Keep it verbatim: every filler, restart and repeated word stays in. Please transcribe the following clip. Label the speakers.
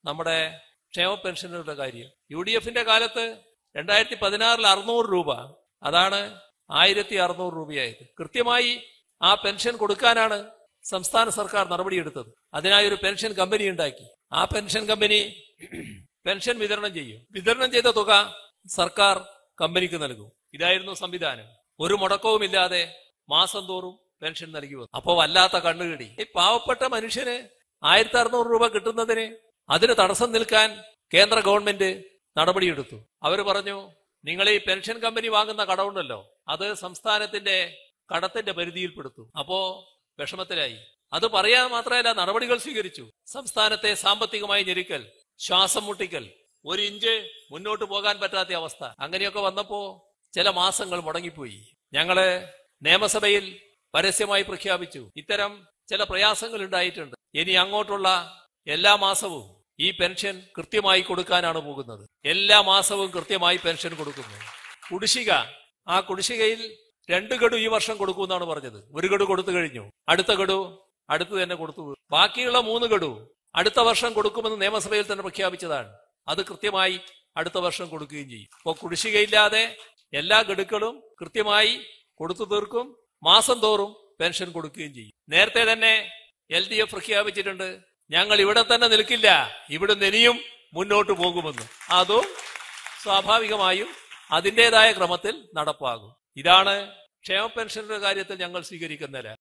Speaker 1: നമ്മുടെ ക്ഷേമ പെൻഷനുകളുടെ കാര്യം. യു ഡി എഫിന്റെ കാലത്ത് രണ്ടായിരത്തി പതിനാറിൽ അറുന്നൂറ് രൂപ, അതാണ് ആയിരത്തി അറുന്നൂറ് രൂപയായത്. കൃത്യമായി ആ പെൻഷൻ കൊടുക്കാനാണ് സംസ്ഥാന സർക്കാർ നടപടിയെടുത്തത്. അതിനായി ഒരു പെൻഷൻ കമ്പനി ഉണ്ടാക്കി. ആ പെൻഷൻ കമ്പനി പെൻഷൻ വിതരണം ചെയ്യും. വിതരണം ചെയ്ത തുക സർക്കാർ കമ്പനിക്ക് നൽകും. ഇതായിരുന്നു സംവിധാനം. ഒരു മുടക്കവുമില്ലാതെ മാസം തോറും പെൻഷൻ നൽകി വന്നു. അപ്പോ വല്ലാത്ത കണ്ണുകടി. ഈ പാവപ്പെട്ട മനുഷ്യന് ആയിരത്തി അറുന്നൂറ് രൂപ കിട്ടുന്നതിന് അതിന് തടസ്സം നിൽക്കാൻ കേന്ദ്ര ഗവൺമെന്റ് നടപടിയെടുത്തു. അവർ പറഞ്ഞു, നിങ്ങൾ ഈ പെൻഷൻ കമ്പനി വാങ്ങുന്ന കടമുണ്ടല്ലോ, അത് സംസ്ഥാനത്തിന്റെ കടത്തിന്റെ പരിധിയിൽപ്പെടുത്തും. അപ്പോ വിഷമത്തിലായി. അത് പറയാൻ മാത്രമല്ല, നടപടികൾ സ്വീകരിച്ചു. സംസ്ഥാനത്തെ സാമ്പത്തികമായി ഞെരുക്കൽ, ശ്വാസം മുട്ടിക്കൽ, ഒരു ഇഞ്ച് മുന്നോട്ട് പോകാൻ പറ്റാത്ത അവസ്ഥ. അങ്ങനെയൊക്കെ വന്നപ്പോ ചില മാസങ്ങൾ മുടങ്ങിപ്പോയി. ഞങ്ങള് നിയമസഭയിൽ പരസ്യമായി പ്രഖ്യാപിച്ചു, ഇത്തരം ചില പ്രയാസങ്ങൾ ഉണ്ടായിട്ടുണ്ട്. ഇനി അങ്ങോട്ടുള്ള എല്ലാ മാസവും ഈ പെൻഷൻ കൃത്യമായി കൊടുക്കാനാണ് പോകുന്നത്. എല്ലാ മാസവും കൃത്യമായി പെൻഷൻ കൊടുക്കുന്നു. കുടിശ്ശിക, ആ കുടിശ്ശികയിൽ രണ്ട് ഗഡു ഈ വർഷം കൊടുക്കുമെന്നാണ് പറഞ്ഞത്. ഒരു ഗഡു കൊടുത്തു കഴിഞ്ഞു. അടുത്ത ഗഡു അടുത്ത് തന്നെ കൊടുത്തു. ബാക്കിയുള്ള മൂന്ന് ഗഡു അടുത്ത വർഷം കൊടുക്കുമെന്ന് നിയമസഭയിൽ തന്നെ പ്രഖ്യാപിച്ചതാണ്. അത് കൃത്യമായി അടുത്ത വർഷം കൊടുക്കുകയും ചെയ്യും. അപ്പോൾ കുടിശ്ശികയില്ലാതെ എല്ലാ ഗഡുക്കളും കൃത്യമായി കൊടുത്തു തീർക്കും. മാസം തോറും പെൻഷൻ കൊടുക്കുകയും ചെയ്യും. നേരത്തെ തന്നെ എൽ ഡി എഫ് പ്രഖ്യാപിച്ചിട്ടുണ്ട്, ഞങ്ങൾ ഇവിടെ തന്നെ നിൽക്കില്ല, ഇവിടുന്ന് ഇനിയും മുന്നോട്ട് പോകുമെന്ന്. അതും സ്വാഭാവികമായും അതിൻ്റെതായ ക്രമത്തിൽ നടപ്പാകും. ഇതാണ് ക്ഷേമ പെൻഷന്റെ കാര്യത്തിൽ ഞങ്ങൾ സ്വീകരിക്കുന്ന നില.